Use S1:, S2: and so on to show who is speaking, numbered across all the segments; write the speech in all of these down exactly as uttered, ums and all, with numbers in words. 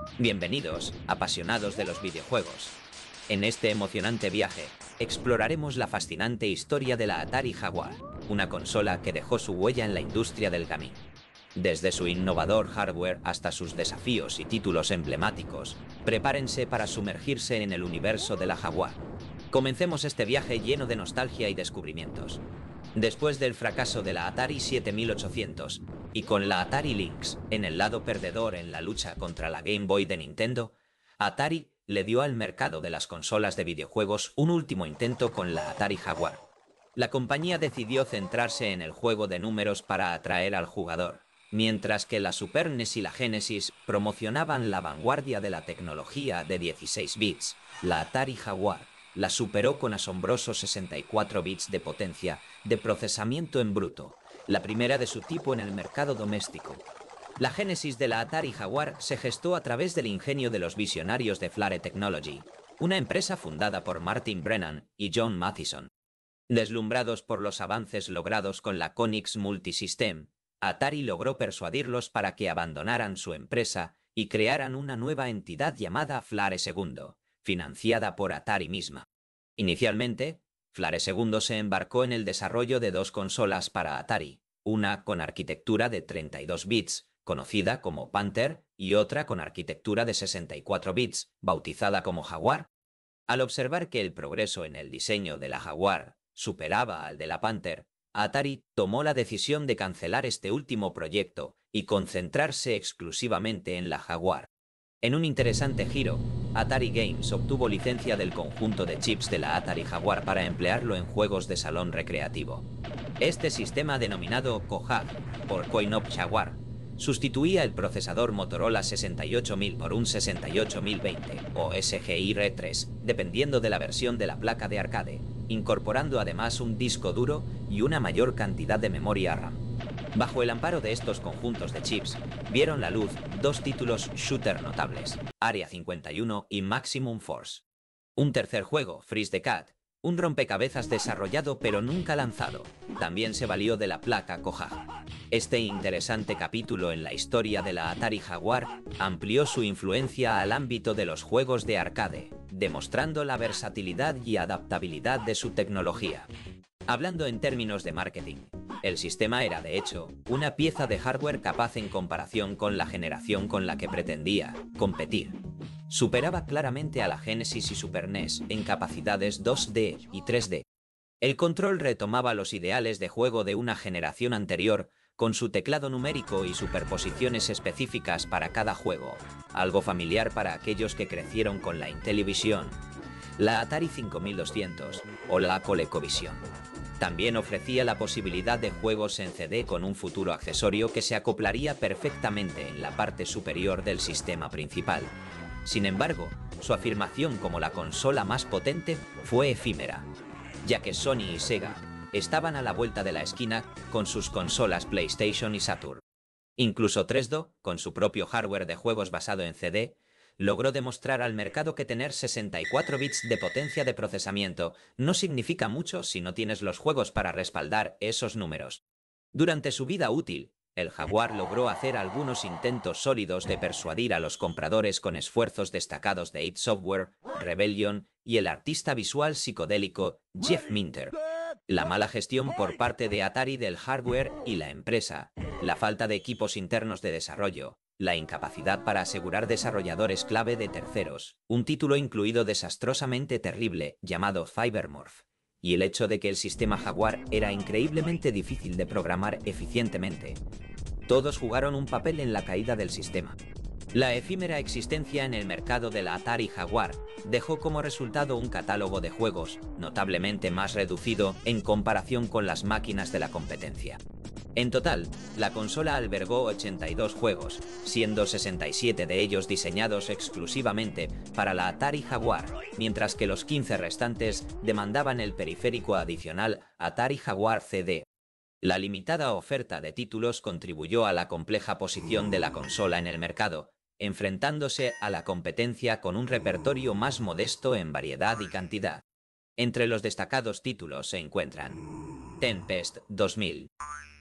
S1: Bienvenidos, apasionados de los videojuegos. En este emocionante viaje, exploraremos la fascinante historia de la Atari Jaguar, una consola que dejó su huella en la industria del gaming. Desde su innovador hardware hasta sus desafíos y títulos emblemáticos, prepárense para sumergirse en el universo de la Jaguar. Comencemos este viaje lleno de nostalgia y descubrimientos. Después del fracaso de la Atari siete mil ochocientos y con la Atari Lynx en el lado perdedor en la lucha contra la Game Boy de Nintendo, Atari le dio al mercado de las consolas de videojuegos un último intento con la Atari Jaguar. La compañía decidió centrarse en el juego de números para atraer al jugador, mientras que la Super N E S y la Genesis promocionaban la vanguardia de la tecnología de dieciséis bits. La Atari Jaguar la superó con asombrosos sesenta y cuatro bits de potencia de procesamiento en bruto, la primera de su tipo en el mercado doméstico. La génesis de la Atari Jaguar se gestó a través del ingenio de los visionarios de Flare Technology, una empresa fundada por Martin Brennan y John Mathieson. Deslumbrados por los avances logrados con la Konix Multisystem, Atari logró persuadirlos para que abandonaran su empresa y crearan una nueva entidad llamada Flare segundo, financiada por Atari misma. Inicialmente, Flare segundo se embarcó en el desarrollo de dos consolas para Atari, una con arquitectura de treinta y dos bits, conocida como Panther, y otra con arquitectura de sesenta y cuatro bits, bautizada como Jaguar. Al observar que el progreso en el diseño de la Jaguar superaba al de la Panther, Atari tomó la decisión de cancelar este último proyecto y concentrarse exclusivamente en la Jaguar. En un interesante giro, Atari Games obtuvo licencia del conjunto de chips de la Atari Jaguar para emplearlo en juegos de salón recreativo. Este sistema, denominado Cohab, por Coin-Op Jaguar, sustituía el procesador Motorola sesenta y ocho mil por un sesenta y ocho mil veinte o S G I R tres, dependiendo de la versión de la placa de arcade, incorporando además un disco duro y una mayor cantidad de memoria RAM. Bajo el amparo de estos conjuntos de chips, vieron la luz dos títulos shooter notables, Area cincuenta y uno y Maximum Force. Un tercer juego, Freeze the Cat, un rompecabezas desarrollado pero nunca lanzado, también se valió de la placa Cohab. Este interesante capítulo en la historia de la Atari Jaguar amplió su influencia al ámbito de los juegos de arcade, demostrando la versatilidad y adaptabilidad de su tecnología. Hablando en términos de marketing, el sistema era, de hecho, una pieza de hardware capaz en comparación con la generación con la que pretendía competir. Superaba claramente a la Genesis y Super N E S en capacidades dos D y tres D. El control retomaba los ideales de juego de una generación anterior, con su teclado numérico y superposiciones específicas para cada juego, algo familiar para aquellos que crecieron con la Intellivision, la Atari cinco mil doscientos o la ColecoVision. También ofrecía la posibilidad de juegos en C D con un futuro accesorio que se acoplaría perfectamente en la parte superior del sistema principal. Sin embargo, su afirmación como la consola más potente fue efímera, ya que Sony y Sega estaban a la vuelta de la esquina con sus consolas PlayStation y Saturn. Incluso tres D O, con su propio hardware de juegos basado en C D, logró demostrar al mercado que tener sesenta y cuatro bits de potencia de procesamiento no significa mucho si no tienes los juegos para respaldar esos números. Durante su vida útil, el Jaguar logró hacer algunos intentos sólidos de persuadir a los compradores con esfuerzos destacados de id Software, Rebellion y el artista visual psicodélico Jeff Minter. La mala gestión por parte de Atari del hardware y la empresa, la falta de equipos internos de desarrollo, la incapacidad para asegurar desarrolladores clave de terceros, un título incluido desastrosamente terrible llamado Cybermorph, y el hecho de que el sistema Jaguar era increíblemente difícil de programar eficientemente. Todos jugaron un papel en la caída del sistema. La efímera existencia en el mercado de la Atari Jaguar dejó como resultado un catálogo de juegos notablemente más reducido en comparación con las máquinas de la competencia. En total, la consola albergó ochenta y dos juegos, siendo sesenta y siete de ellos diseñados exclusivamente para la Atari Jaguar, mientras que los quince restantes demandaban el periférico adicional Atari Jaguar C D. La limitada oferta de títulos contribuyó a la compleja posición de la consola en el mercado, enfrentándose a la competencia con un repertorio más modesto en variedad y cantidad. Entre los destacados títulos se encuentran Tempest dos mil,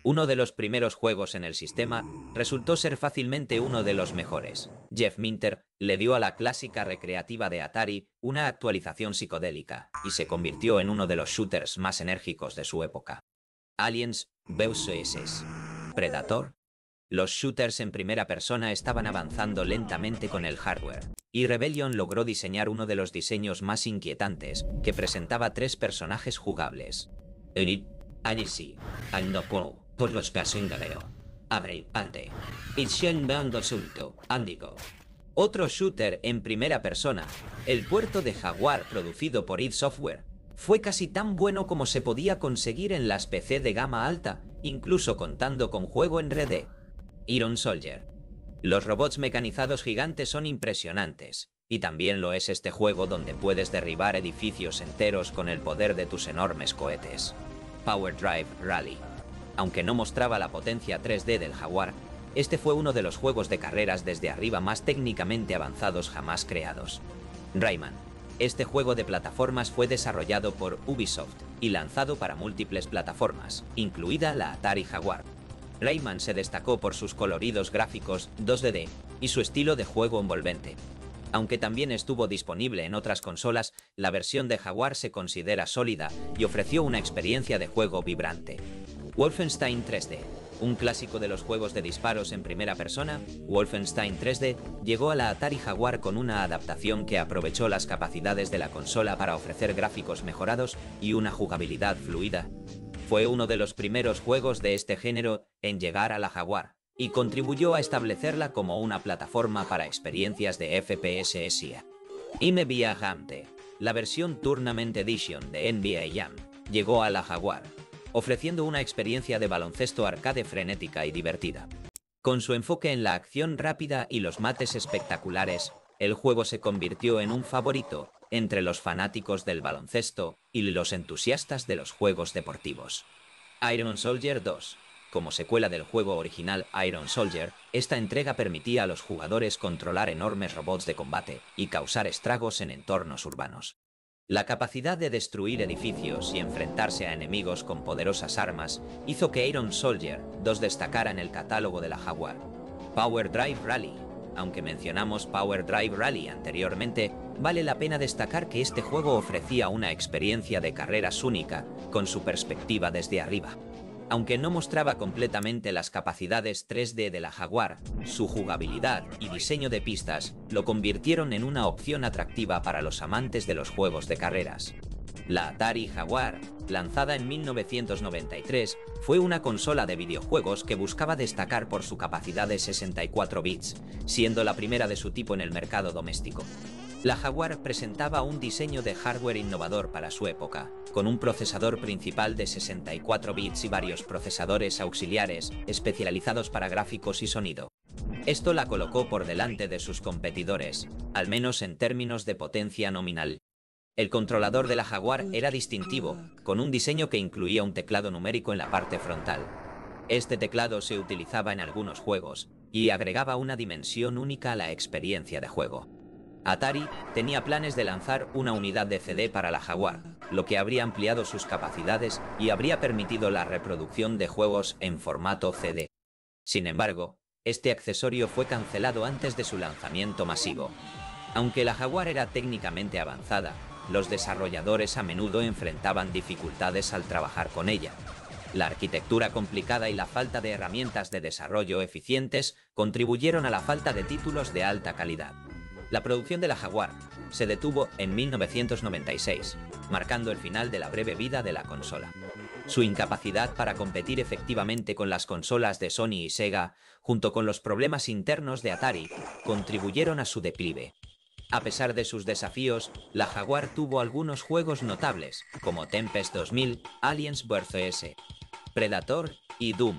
S1: Uno de los primeros juegos en el sistema resultó ser fácilmente uno de los mejores. Jeff Minter le dio a la clásica recreativa de Atari una actualización psicodélica y se convirtió en uno de los shooters más enérgicos de su época. Aliens versus. Predator. Los shooters en primera persona estaban avanzando lentamente con el hardware, y Rebellion logró diseñar uno de los diseños más inquietantes, que presentaba tres personajes jugables. Unit, Anisi, Andopolo. Por los Casingaleo. Abre, ante. Itchen Sulto, Andigo. Otro shooter en primera persona, el puerto de Jaguar producido por id Software, fue casi tan bueno como se podía conseguir en las P C de gama alta, incluso contando con juego en red. Iron Soldier. Los robots mecanizados gigantes son impresionantes, y también lo es este juego donde puedes derribar edificios enteros con el poder de tus enormes cohetes. Power Drive Rally. Aunque no mostraba la potencia tres D del Jaguar, este fue uno de los juegos de carreras desde arriba más técnicamente avanzados jamás creados. Rayman. Este juego de plataformas fue desarrollado por Ubisoft y lanzado para múltiples plataformas, incluida la Atari Jaguar. Rayman se destacó por sus coloridos gráficos dos D y su estilo de juego envolvente. Aunque también estuvo disponible en otras consolas, la versión de Jaguar se considera sólida y ofreció una experiencia de juego vibrante. Wolfenstein tres D. Un clásico de los juegos de disparos en primera persona, Wolfenstein tres D llegó a la Atari Jaguar con una adaptación que aprovechó las capacidades de la consola para ofrecer gráficos mejorados y una jugabilidad fluida. Fue uno de los primeros juegos de este género en llegar a la Jaguar, y contribuyó a establecerla como una plataforma para experiencias de F P S S I A. N B A Jam. La versión Tournament Edition de N B A Jam llegó a la Jaguar, ofreciendo una experiencia de baloncesto arcade frenética y divertida. Con su enfoque en la acción rápida y los mates espectaculares, el juego se convirtió en un favorito entre los fanáticos del baloncesto y los entusiastas de los juegos deportivos. Iron Soldier dos. Como secuela del juego original Iron Soldier, esta entrega permitía a los jugadores controlar enormes robots de combate y causar estragos en entornos urbanos. La capacidad de destruir edificios y enfrentarse a enemigos con poderosas armas hizo que Iron Soldier dos destacara en el catálogo de la Jaguar. Power Drive Rally. Aunque mencionamos Power Drive Rally anteriormente, vale la pena destacar que este juego ofrecía una experiencia de carreras única con su perspectiva desde arriba. Aunque no mostraba completamente las capacidades tres D de la Jaguar, su jugabilidad y diseño de pistas lo convirtieron en una opción atractiva para los amantes de los juegos de carreras. La Atari Jaguar, lanzada en mil novecientos noventa y tres, fue una consola de videojuegos que buscaba destacar por su capacidad de sesenta y cuatro bits, siendo la primera de su tipo en el mercado doméstico. La Jaguar presentaba un diseño de hardware innovador para su época, con un procesador principal de sesenta y cuatro bits y varios procesadores auxiliares especializados para gráficos y sonido. Esto la colocó por delante de sus competidores, al menos en términos de potencia nominal. El controlador de la Jaguar era distintivo, con un diseño que incluía un teclado numérico en la parte frontal. Este teclado se utilizaba en algunos juegos y agregaba una dimensión única a la experiencia de juego. Atari tenía planes de lanzar una unidad de C D para la Jaguar, lo que habría ampliado sus capacidades y habría permitido la reproducción de juegos en formato C D. Sin embargo, este accesorio fue cancelado antes de su lanzamiento masivo. Aunque la Jaguar era técnicamente avanzada, los desarrolladores a menudo enfrentaban dificultades al trabajar con ella. La arquitectura complicada y la falta de herramientas de desarrollo eficientes contribuyeron a la falta de títulos de alta calidad. La producción de la Jaguar se detuvo en mil novecientos noventa y seis, marcando el final de la breve vida de la consola. Su incapacidad para competir efectivamente con las consolas de Sony y Sega, junto con los problemas internos de Atari, contribuyeron a su declive. A pesar de sus desafíos, la Jaguar tuvo algunos juegos notables, como Tempest dos mil, Aliens versus. Predator y Doom.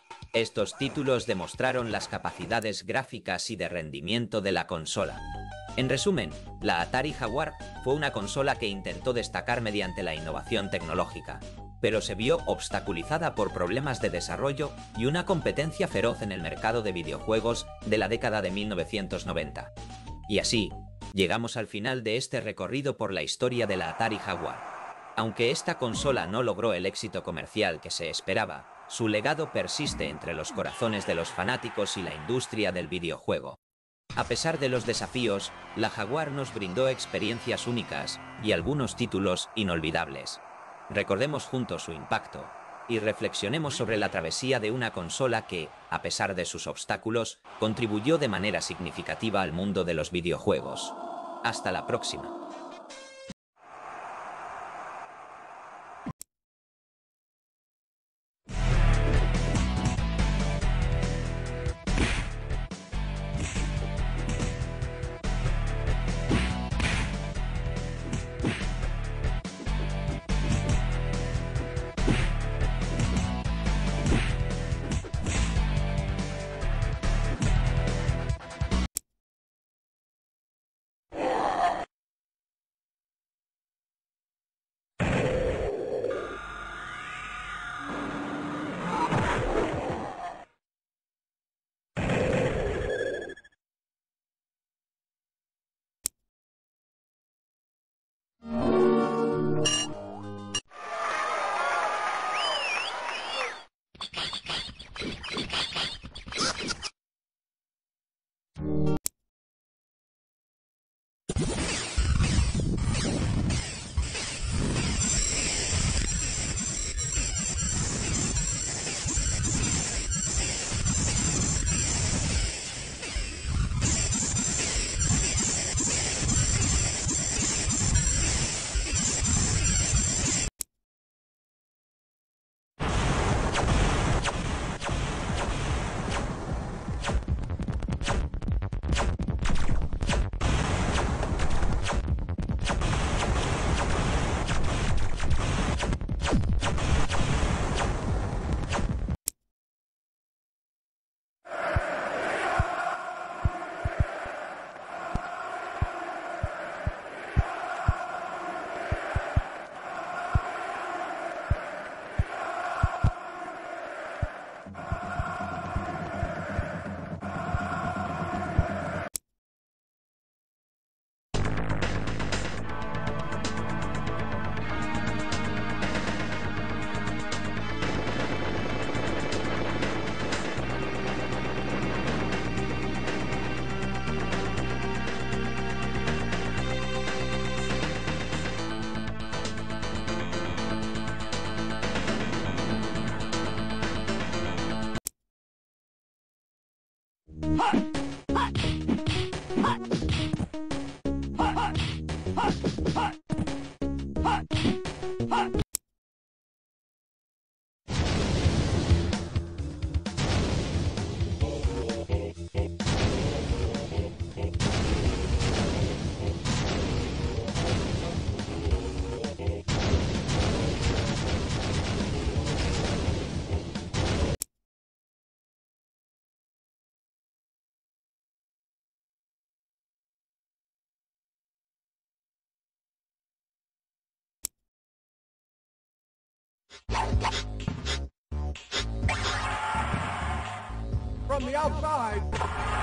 S1: Estos títulos demostraron las capacidades gráficas y de rendimiento de la consola. En resumen, la Atari Jaguar fue una consola que intentó destacar mediante la innovación tecnológica, pero se vio obstaculizada por problemas de desarrollo y una competencia feroz en el mercado de videojuegos de la década de mil novecientos noventa. Y así, llegamos al final de este recorrido por la historia de la Atari Jaguar. Aunque esta consola no logró el éxito comercial que se esperaba, Su legado persiste entre los corazones de los fanáticos y la industria del videojuego. A pesar de los desafíos, la Jaguar nos brindó experiencias únicas y algunos títulos inolvidables. Recordemos juntos su impacto y reflexionemos sobre la travesía de una consola que, a pesar de sus obstáculos, contribuyó de manera significativa al mundo de los videojuegos. Hasta la próxima.
S2: From the outside.